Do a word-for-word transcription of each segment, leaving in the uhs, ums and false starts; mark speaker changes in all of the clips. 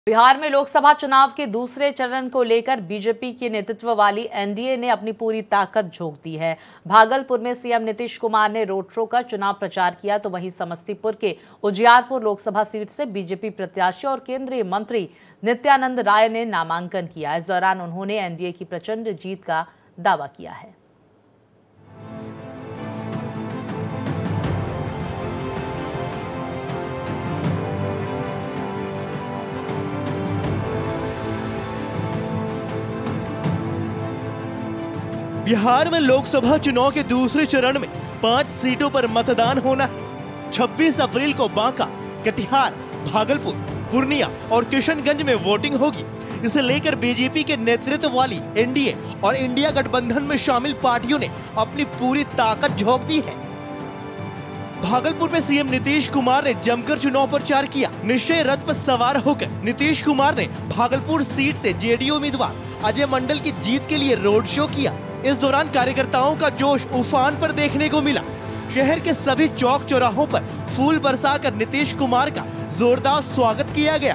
Speaker 1: बिहार में लोकसभा चुनाव के दूसरे चरण को लेकर बीजेपी के नेतृत्व वाली एनडीए ने अपनी पूरी ताकत झोंक दी है। भागलपुर में सीएम नीतीश कुमार ने रोड शो कर चुनाव प्रचार किया, तो वहीं समस्तीपुर के उजियारपुर लोकसभा सीट से बीजेपी प्रत्याशी और केंद्रीय मंत्री नित्यानंद राय ने नामांकन किया। इस दौरान उन्होंने एनडीए की प्रचंड जीत का दावा किया है।
Speaker 2: बिहार में लोकसभा चुनाव के दूसरे चरण में पांच सीटों पर मतदान होना है। छब्बीस अप्रैल को बांका, कटिहार, भागलपुर, पूर्णिया और किशनगंज में वोटिंग होगी। इसे लेकर बीजेपी के नेतृत्व वाली एनडीए और इंडिया गठबंधन में शामिल पार्टियों ने अपनी पूरी ताकत झोंक दी है। भागलपुर में सीएम नीतीश कुमार ने जमकर चुनाव प्रचार किया। निश्चय रथ पर सवार होकर नीतीश कुमार ने भागलपुर सीट से जेडीयू उम्मीदवार अजय मंडल की जीत के लिए रोड शो किया। इस दौरान कार्यकर्ताओं का जोश उफान पर देखने को मिला। शहर के सभी चौक चौराहों पर फूल बरसाकर नीतीश कुमार का जोरदार स्वागत किया गया।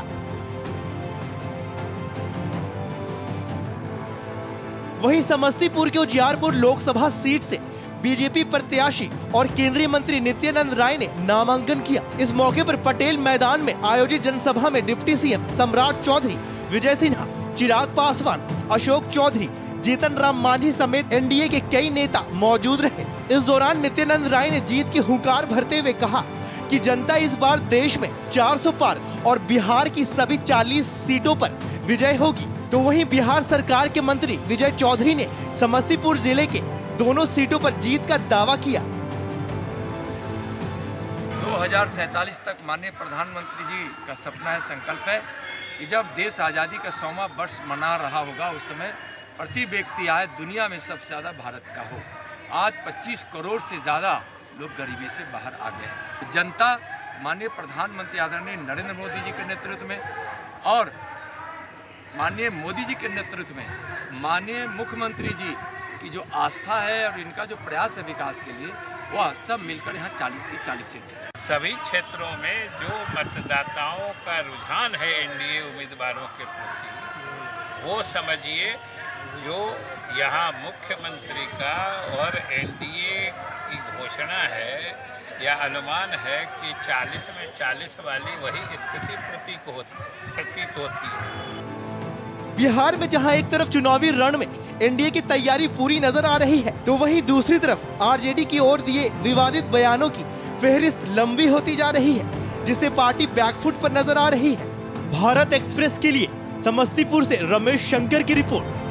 Speaker 2: वहीं समस्तीपुर के उजियारपुर लोकसभा सीट से बीजेपी प्रत्याशी और केंद्रीय मंत्री नित्यानंद राय ने नामांकन किया। इस मौके पर पटेल मैदान में आयोजित जनसभा में डिप्टी सीएम सम्राट चौधरी, विजय सिन्हा, चिराग पासवान, अशोक चौधरी, जीतन राम मांझी समेत एनडीए के कई नेता मौजूद रहे। इस दौरान नित्यानंद राय ने जीत की हुंकार भरते हुए कहा कि जनता इस बार देश में चार सौ पार और बिहार की सभी चालीस सीटों पर विजय होगी। तो वहीं बिहार सरकार के मंत्री विजय चौधरी ने समस्तीपुर जिले के दोनों सीटों पर जीत का दावा किया।
Speaker 3: दो हजार सैतालीस तक माननीय प्रधानमंत्री जी का सपना है, संकल्प है कि जब देश आज़ादी का सौवां वर्ष मना रहा होगा, उस समय प्रति व्यक्ति आय दुनिया में सबसे ज़्यादा भारत का हो। आज पच्चीस करोड़ से ज़्यादा लोग गरीबी से बाहर आ गए हैं। जनता माननीय प्रधानमंत्री आदरणीय नरेंद्र मोदी जी के नेतृत्व में और माननीय मोदी जी के नेतृत्व में माननीय मुख्यमंत्री जी की जो आस्था है और इनका जो प्रयास है विकास के लिए, वह सब मिलकर यहाँ चालीस की चालीस सीट है।
Speaker 4: सभी क्षेत्रों में जो मतदाताओं का रुझान है एनडीए उम्मीदवारों के प्रति, वो समझिए जो यहाँ मुख्यमंत्री का और एनडीए की घोषणा है या अनुमान है कि चालीस में चालीस वाली वही स्थिति प्रतीक होती प्रतीत होती है।
Speaker 2: बिहार में जहां एक तरफ चुनावी रण में एनडीए की तैयारी पूरी नजर आ रही है, तो वहीं दूसरी तरफ आरजेडी की ओर दिए विवादित बयानों की फहरिस्त लंबी होती जा रही है, जिससे पार्टी बैकफुट पर नजर आ रही है। भारत एक्सप्रेस के लिए समस्तीपुर से रमेश शंकर की रिपोर्ट।